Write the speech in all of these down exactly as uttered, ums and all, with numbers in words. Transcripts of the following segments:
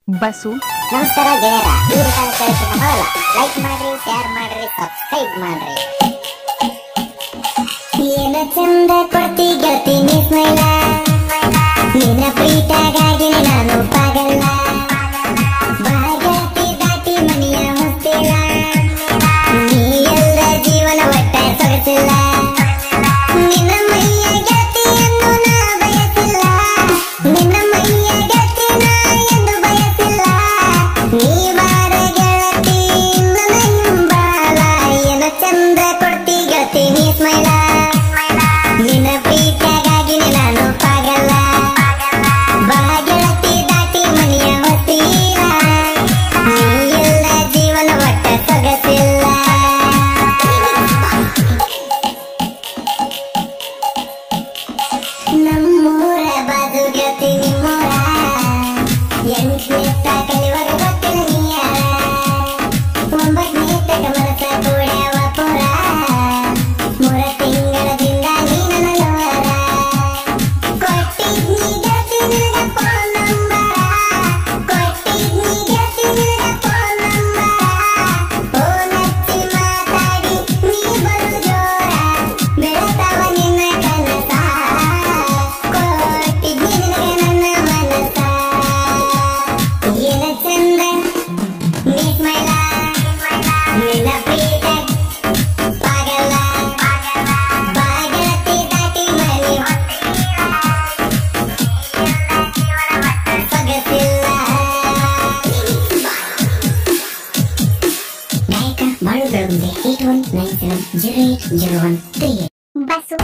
Bus. ನಮಸ್ಕಾರ ಗೆಳೆಯರ, ಇವರು ಬರಲ್ಲ. ಲೈಕ್ ಮಾಡ್ರಿ, ಶೇರ್ ಮಾಡ್ರಿ, ಸಬ್ಸ್ಕ್ರೈಬ್ ಮಾಡ್ರಿ. ಏನ ಚಂದ ಕೊಡ್ತಿ ಗೆಳತಿ ನೀ ಸ್ಮೈಲ, ನಿನ್ನ ಪ್ರೀತಿಗಾಗಿ ನಾನು ಪಾಗಲ್ಲ. ಬಾಗತಿ ದಾಟಿ ಮನೆಯ ಮುತ್ತಿಲ್ಲ, ನೀ ಎಲ್ಲ ಜೀವನ ಒಟ್ಟ ಸೊಗಸಿಲ್ಲ. ನಿನ್ನ ಮೈಯ ಗೆಳತಿಯನ್ನು ನಾ ಬಯಸಿಲ್ಲ, ನಿನ್ನ ಮೈಯ ಗೆಳತಿ ನಾ ಎಂದು ಬಯಸಿಲ್ಲ. ನೀ ಬಾರ ಗೆಳತಿ ನನ್ನ ಹಿಂಬಾಲ, ಏನ ಚಂದ ಕೊಡ್ತಿ ಗೆಳತಿ ನೀ ಸ್ಮೈಲ, ನಿನ್ನ ಪ್ರೀತಿಗಾಗಿ ನಾನು ಪಾಗಲ್ಲ. ಬಾ ಗೆಳತಿ ದಾಟಿ ಮನೆಯ ಹೊತ್ತಿಲ್ಲ, ನೀ ಎಲ್ಲ ಜೀವನ ಒಟ್ಟ ಸೊಗಸಿಲ್ಲ. ನಮ್ಮೂರ ಬಾಜು ಗೆಳತಿ ನಿಮ್ಮೂರ, ಎಂಟನೇ ಕಲಿಯುವಾಗ ಗೊತ್ತಿಲ್ಲ ನೀಯಾರ. ಒಂಬತ್ತನೇ ತಕ ಮನಸ ಕೂಡ್ಯಾವ ಪುರ, ಮೂರ ತಿಂಗಳದಿಂದ ನೀ ನನ್ನ ಲವರ. ಕೊಟ್ಟಿದ್ನಿ ಗೆಳತಿ ನಿನಗ ಫೋನ್ ನಂಬರ, ಕೊಟ್ಟಿದ್ನಿ ಗೆಳತಿ ನಿನಗ ಫೋನ್ ನಂಬರ. ಫೋನ್ ಹಚ್ಚಿ ಮಾತಾಡಿ ನೀ ಬರು ಜೋರ, ಬೆಳತಾವ ನಿನ್ನ ಕನಸ. ಕೊಟ್ಟಿದ್ನಿ ನಿನಗ ನನ್ನ ಮನಸ, ಏನ ಚಂದ ನೀ ಸ್ಮೈಲ, ನಿನ್ನ ಪ್ರೀತಿ ಪಾಗಲ್ಲ. ಬಾ ಗೆಳತಿ ದಾಟಿ ಮನೆ ಸೊಗಸಿಲ್ಲ. ನಾಯಕ ಬಾಳು ಬೆಳಗುಂದೆ eight one nine seven zero eight zero one three eight. ಬಸ್ಸು.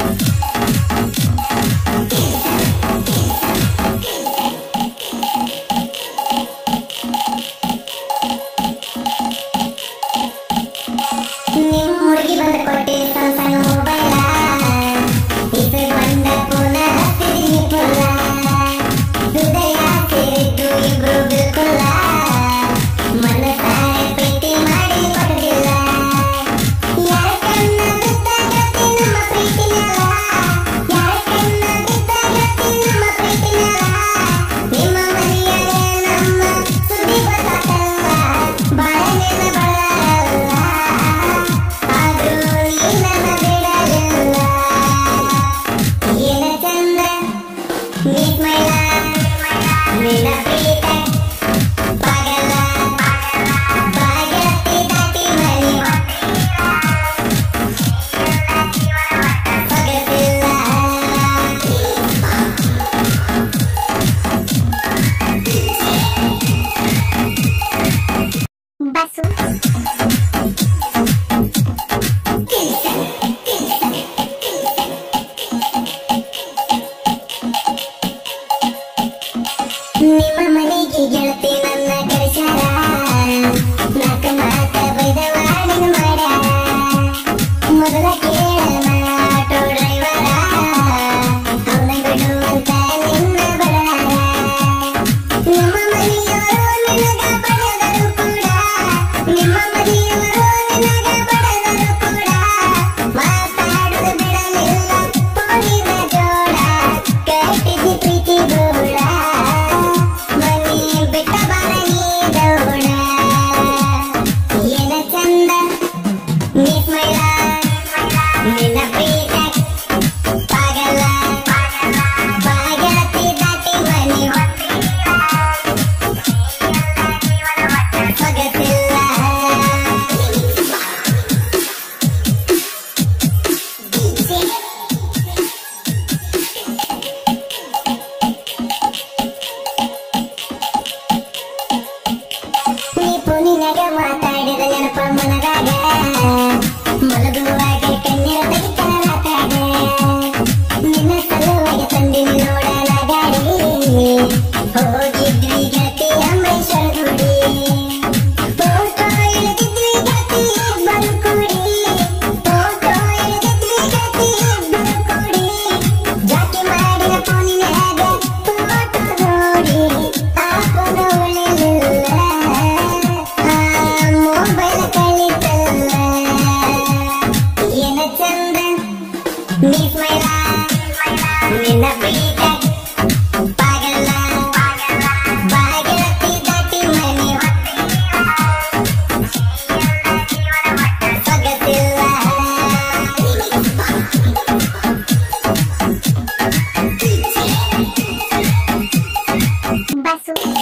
ನಿಮ್ ಹುಡುಗಿ ಬಂದ ಕೊಟ್ಟಿ ಸಣ್ಣ ಸಣ್ಣ ಮೊಬೈಲ, ಇದು ಬಂದ ಪುನ ಹತ್ತಿರಿ ಪುಲ್ಲ. ಹೃದಯ ಸೇರಿದ್ದು ಇಬ್ರು ಬಿಲ್ಕುಲ್ಲ, ಮನಸಾರೆ ಪ್ರೀತಿ ಮಾಡಿ ಕೊಡಲಿಲ್ಲ. ಯಾರ ಕಣ್ಣ ಬಿದ್ದ ಗೆಳತಿ ನಮ್ಮ ಪ್ರೀತಿನಲ್ಲ, ಯಾರ ಕಣ್ಣ ಬಿದ್ದ ಗೆಳತಿ ನಮ್ಮ ಪ್ರೀತಿನಲ್ಲ. ನಿಮ್ಮ ಮನೆಯಲ್ಲೇ ನಮ್ಮ ಸುದ್ದಿ ಗೊತ್ತಾಗಲ್ಲ, ಬಾಳೆನ ಬಳಲ್ಲ. ಆದ್ರೂ ನೀ ನನ್ನ ಬಿಡಲಿಲ್ಲ, ಏನ ಚಂದ ನೀ ಸ್ಮೈಲ, ನಿನ್ನ ಪ್ರೀತಿ ಪಾಗಲ್ಲ. ಬಾ ಗೆಳತಿ ದಾಟಿ ಮನೆ ಸೊಗಸಿಲ್ಲ. ಬಸ್ಸು. ನಿಮ್ಮ ಮನೆಗೆ ಗೆಳತಿ ನನ್ನ ಕರೆಸ್ಯಾರ, ನಾಲ್ಕ ಮಾತ ಬೈದವ ನಿನ್ನ ಮಾಡ್ಯಾರ. ಮೊದಲ ಕೇಳ ಆಟೋ ಡ್ರೈವರ, ಅವನ ಬಿಡುವಂತ ನಿನ್ನ ಬಡಾರ. ನಿಮ್ಮ ಮನೆಯವರು ನಿನಗ ಬಡದರು ಕೂಡ, ನಿಮ್ಮ ಮನೆಯವರು ನಿನಗ ಬಡದರು ಕೂಡ. ಮಾತಾಡುದು ಬಿಡಲಿಲ್ಲ ಪೋಣಿನ ಜೋಡ, ಕಟ್ಟಿದ್ದಿ ಪ್ರೀತಿ ಗೋಳ. ಮನಿ ಬಿಟ್ಟ ಬಾರ ನೀ ದೌಡ, ಏನ ಚಂದ ನೀ ಸ್ಮೈಲ, ನಿನ್ನ ಪ್ರೀತಿ ಪಾಗಲ್ಲ. ಬಾ ಗೆಳತಿ ದಾಟಿ ಮನೆ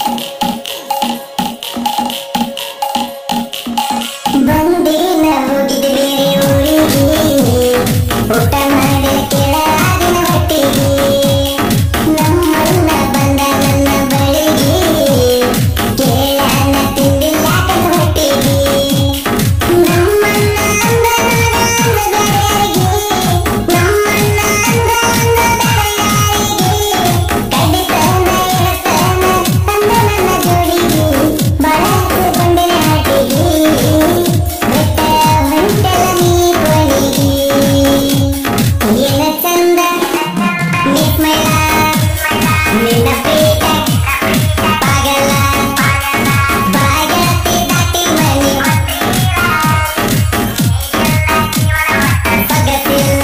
ಬಂದಿನ ಹೋಗಿದ್ದು ಬೇರೆ ಊರಿಗೆ ಊಟ ಮಾಡಿ ಕೆಳಗಿನ ಹೊಟ್ಟಿಗೆ ನಮ್ಮನ್ನ ಬಂದ ನನ್ನ ಬಳಿಗೆ ಕೇಳನ ತಿಂದಿಲ್ಲ ಕಣ್ಣು ಹೊಟ್ಟಿಗೆ ನಮ್ಮನ್ನ ಅಂದ ಅಂದ ಯಾರಿಗೆ ನಮ್ಮನ್ನ ಅಂದ ಅಂದ ಯಾರಿಗೆ ಕಡಿತನ ಇರತನ ಅಂದ ನನ್ನ ಜೋಡಿಗೆ ಬಳಕೆ ಬಂದೆ ಹಾಟಿಗೆ ಬೆಟ್ಟ ಹೊಂಟಲ ನೀ ಕೊನೆಗೆ ಏನ ಚಂದ ನೀ ಸ್ಮೈಲ ನಿನ್ನ ಪೀಠ ಪಾಗಲ ಬಾಗತಿ ದಾಟಿ ಮನೆ ಸೊಗಸಿಲ್ಲ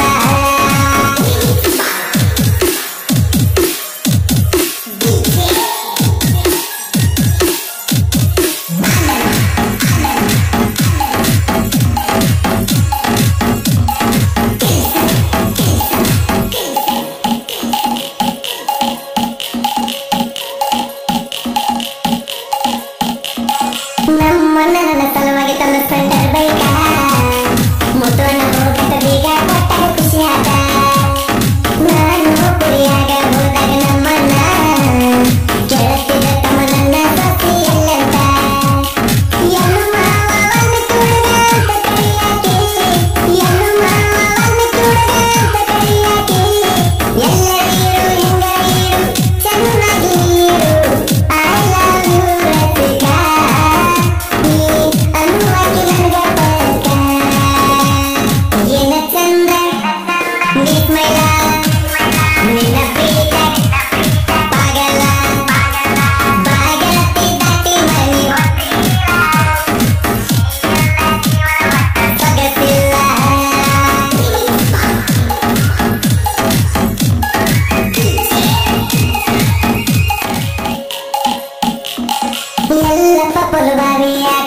ನಮ್ಮನ್ನ ನನ್ನ ಸಲುವಾಗಿ ತಂದ ಸ್ಪೆಂಡರ್ ಬೈಕ ಮುತ್ತುವನ್ನ ಹೋಗತ್ತ ಬೇಗ ಕೊಟ್ಟಾಗ ಖುಷಿ ಆದ ನಾನು ಕುರಿಯಾಗ ಹೋದಾಗ ನಮ್ಮನ್ನ ಕೇಳುತ್ತಿದ್ದ ತಮ್ಮ ನನ್ನ ಸೊಸಿ ಎಲ್ಲಂತ ಎನ್ನು ಮಾವ ಒಂದು ತುಡುಗ ಅಂತ ಕರಿಯಾಕೆ ಎನ್ನು ಮಾವ ಒಂದು ತುಡುಗ ಅಂತ ಕರಿಯಾಕೆ ಎಲ್ಲರಿರು ಹಿಂಗ ಇರು ಚೆನ್ನಾಗಿ ಇರು ಐ ಲವ್ ಯು ರಸಿಕ ನೀ ಅನ್ನುವಾಗಿ ನನಗ ಪಕ್ಕ ಏನ ಚಂದ ನೀ ಸ್ಮೈಲ ನಿನ್ನ ಪ್ರೀತ ಪಾಗಲ ಬಾಗಲತಿ ದಾಟಿ ಮನೆ ಸೊಗಸಿಲ್ಲ ಎಲ್ಲಪ್ಪ ಪೊಲುಬಾವಿಯ